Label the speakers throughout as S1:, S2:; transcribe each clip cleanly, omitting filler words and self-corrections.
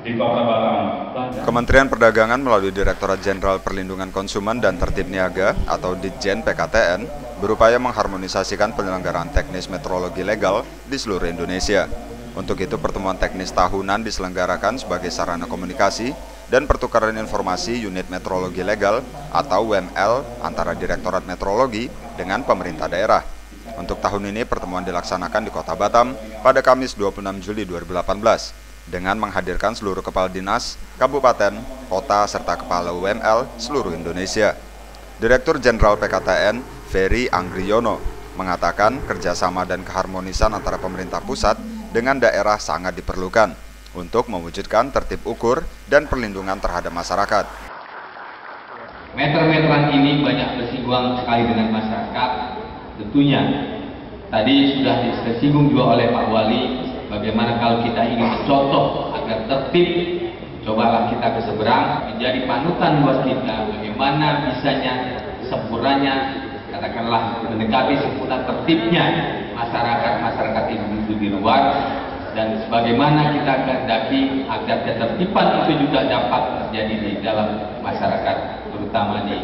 S1: di Kota Batam.
S2: Kementerian Perdagangan melalui Direktorat Jenderal Perlindungan Konsumen dan Tertib Niaga atau Ditjen PKTN berupaya mengharmonisasikan penyelenggaraan teknis metrologi legal di seluruh Indonesia. Untuk itu, pertemuan teknis tahunan diselenggarakan sebagai sarana komunikasi dan pertukaran informasi unit metrologi legal atau UML antara Direktorat Metrologi dengan pemerintah daerah. Untuk tahun ini, pertemuan dilaksanakan di Kota Batam pada Kamis 26 Juli 2018 dengan menghadirkan seluruh kepala dinas, kabupaten, kota, serta kepala UML seluruh Indonesia. Direktur Jenderal PKTN, Ferry Anggriono, mengatakan kerjasama dan keharmonisan antara pemerintah pusat dengan daerah sangat diperlukan untuk mewujudkan tertib ukur dan perlindungan terhadap masyarakat.
S3: Meter-meteran ini banyak bersinggungan sekali dengan masyarakat. Tentunya tadi sudah disinggung juga oleh Pak Wali, bagaimana kalau kita ingin mencontoh agar tertib, cobalah kita ke seberang menjadi panutan buat kita, bagaimana bisanya, sempurnanya, katakanlah mendekati sempurna tertibnya masyarakat itu di luar, dan sebagaimana kita kehendaki agar ketertiban itu juga dapat terjadi di dalam masyarakat, terutama di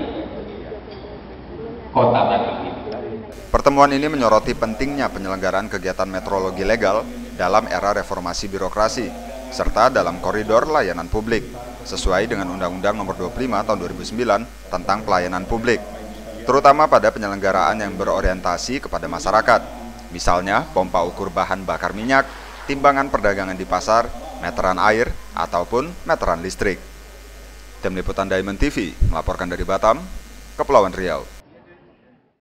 S3: Kota Batam ini.
S2: Pertemuan ini menyoroti pentingnya penyelenggaraan kegiatan metrologi legal dalam era reformasi birokrasi, serta dalam koridor layanan publik, sesuai dengan Undang-Undang Nomor 25 Tahun 2009 tentang pelayanan publik, terutama pada penyelenggaraan yang berorientasi kepada masyarakat, misalnya pompa ukur bahan bakar minyak, timbangan perdagangan di pasar, meteran air, ataupun meteran listrik. Tim Liputan Diamond TV melaporkan dari Batam, Kepulauan Riau.